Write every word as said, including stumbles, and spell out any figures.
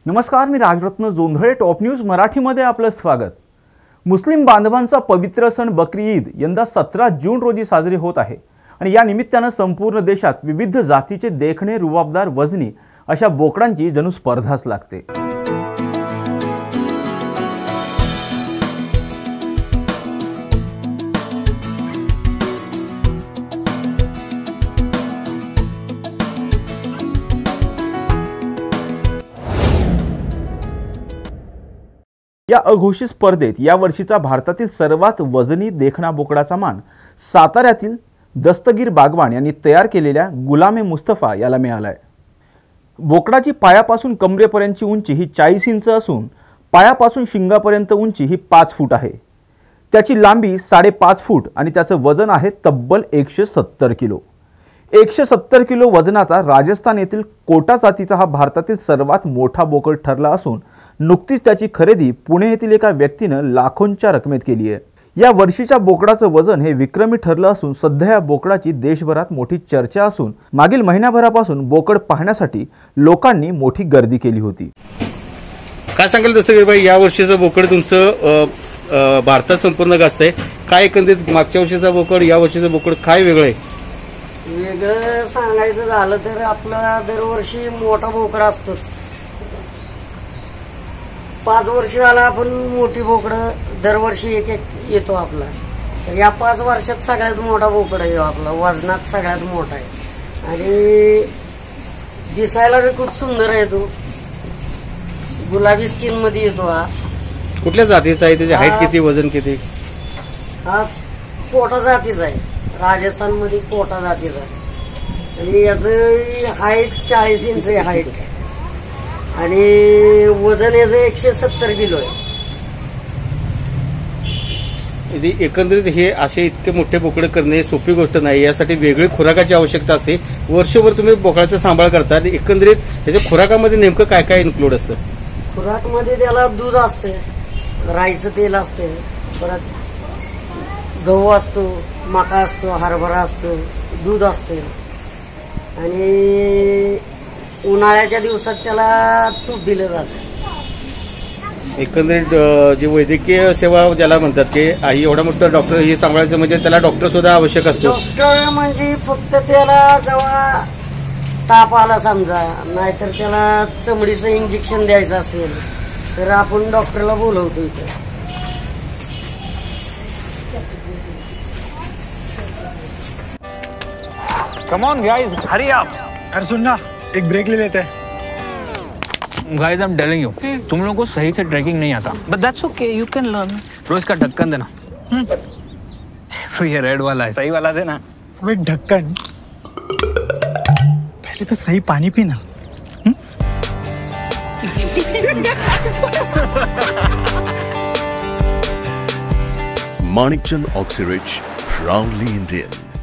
नमस्कार, मी Rajratna Jondhale. Top news मराठीमध्ये आपलं स्वागत. मुस्लिम बांधवांचा पवित्र सण बकरी ईद यंदा सतरा जून रोजी साजरी होत आहे आणि या निमित्तानं संपूर्ण देशात विविध जातीचे देखणे, रुबाबदार, वजनी अशा बोकडांची जणू स्पर्धाच लागते. या अघोषित स्पर्धेत या वर्षीचा भारतातील सर्वात वजनी देखणा बोकडाचा मान साताऱ्यातील दस्तगीर बागवान यांनी तयार केलेल्या गुलाम ए मुस्तफा याला मिळाला आहे. बोकडाची पायापासून कमरेपर्यंतची उंची ही चाळीस इंच असून पायापासून शिंगापर्यंत उंची ही पाच फूट आहे. त्याची लांबी साडेपाच फूट आणि त्याचं वजन आहे तब्बल एकशे सत्तर किलो. एकशे सत्तर किलो वजनाचा राजस्थान येथील कोटा जातीचा हा भारतातील सर्वात मोठा बोकड ठरला असून नुकतीच त्याची खरेदी पुणे येथील एका व्यक्तीनं लाखोंच्या रकमेत केली आहे. या वर्षीच्या बोकडाचं वजन हे विक्रमी ठरलं असून सध्या या बोकडाची देशभरात मोठी चर्चा असून मागील महिन्याभरापासून बोकड पाहण्यासाठी लोकांनी मोठी गर्दी केली होती. काय सांगाल तसं भाई, या वर्षीचं बोकड तुमचं भारतात संपूर्ण गाजतंय, काय एकंदरीत मागच्या वर्षीचा बोकड या वर्षीचं बोकड काय वेगळं आहे? वेगळं सांगायचं झालं तर आपला दरवर्षी मोठा बोकड असतोच. पाच वर्ष झाला आपण मोठी बोकड दरवर्षी एक एक येतो आपला. तर या पाच वर्षात सगळ्यात मोठा बोकड आहे आपला, वजनात सगळ्यात मोठा आहे आणि दिसायला बी खूप सुंदर आहे. तो गुलाबी स्किन मध्ये येतो. हा कुठल्या जातीचा आहे? त्याची हाईट किती, वजन किती? हा कोटा जातीचा आहे, राजस्थान मध्ये कोटा जातीचा आहे आणि याचं हाईट चाळीस इंच आहे हाईट आणि वजन याचं एकशे सत्तर किलो आहे. एकंदरीत हे असे इतके मोठे बोकडे करणे सोपी गोष्ट नाही. यासाठी वेगळी खुराकाची आवश्यकता असते. वर्षभर तुम्ही बोकडाचा सांभाळ करता, एकंदरीत त्याच्या खुराकामध्ये नेमकं काय काय इन्क्लूड असतं? खुराकमध्ये त्याला दूध असते, राईचं तेल असते, परत गहू असतो, मका असतो, हरभरा असतो, दूध असते आणि उन्हाळ्याच्या दिवसात त्याला तूप दिलं जातं. एकंदरीत जी वैद्यकीय सेवा ज्याला म्हणतात की एवढा मोठा डॉक्टर हे सांभाळायचं म्हणजे त्याला डॉक्टर सुद्धा आवश्यक असतो. डॉक्टर म्हणजे फक्त त्याला जेव्हा ताप आला समजा, नाहीतर त्याला चमडीचं इंजेक्शन द्यायचं असेल तर आपण डॉक्टरला बोलवतो इथं. Come on guys, hurry up. यार सुन ना, एक ब्रेक ले लेते हैं. Guys, I'm telling you, तुम लोगों को सही से ट्रैकिंग नहीं आता. But that's okay, you can learn. रोज का ढक्कन देना. तो ये रेड वाला है, सही वाला देना. अबे ढक्कन, पहले तो सही पानी पीना. Manikchand Oxyrich, proudly Indian.